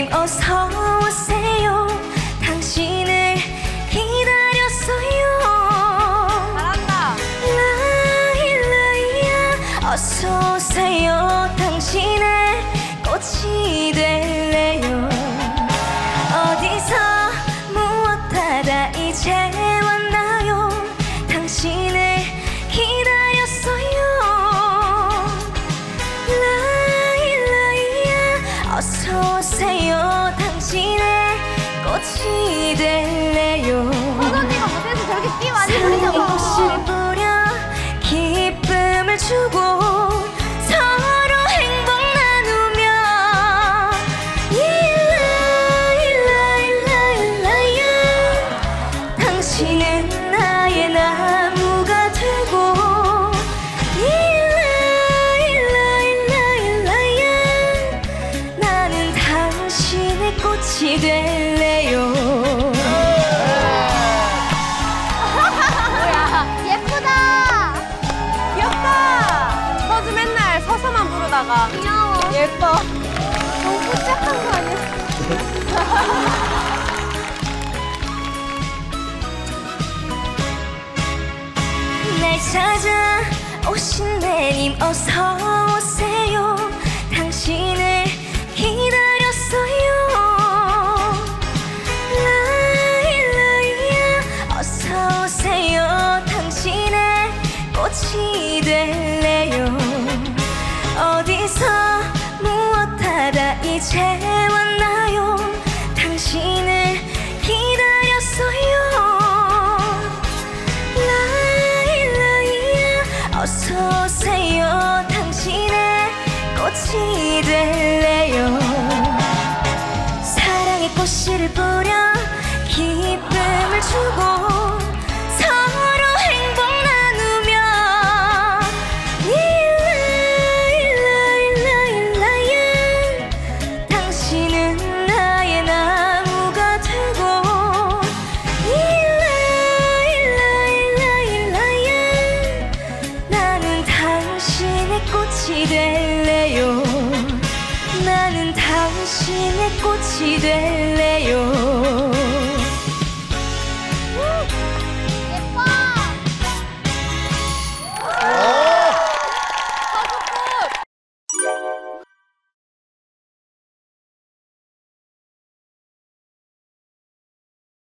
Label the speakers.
Speaker 1: 선배님 어서 오세요. 당신을 기다렸어요.
Speaker 2: 잘한다.
Speaker 1: 라일라이야 어서 오세요. 당신의 꽃이 될래요. 어디서 무엇하다 이제 왔나요. 당신을 기다렸어요. 라일라이야 어서 오세요. 당신의 꽃이 될래요.
Speaker 2: 선언니가 무대에서 저렇게 끼 많이
Speaker 1: 사랑의
Speaker 2: 부리냐고.
Speaker 1: 꽃을 뿌려 기쁨을 주고 서로 행복 나누며 일라일라일라일라야 당신은 나의 나무가 되고 일라일라일라일라야 나는 당신의 꽃이 될래요.
Speaker 2: 예쁘다. 귀엽다. 서주 맨날 서서만 부르다가 귀여워. 예뻐. 너무 뽀짝한 거 아니야?
Speaker 1: 날 찾아오신 내님 어서 오세요. 당신을 기다렸어요. 라일라이야 어서 오세요. 당신의 꽃이 될래요. 어디서 무엇하다 이제 왔나요. 당신을 기다렸어요. 라일라이야 어서 오세요. 당신의 꽃이 될래요. 사랑의 꽃씨를 뿌려 기쁨을 주고 서로 행복 나누며 일라일라일라일라야 당신은 나의 나무가 되고 일라일라일라일라야 나는 당신의 꽃이 될래요. 나는 당신의 꽃이 될래요.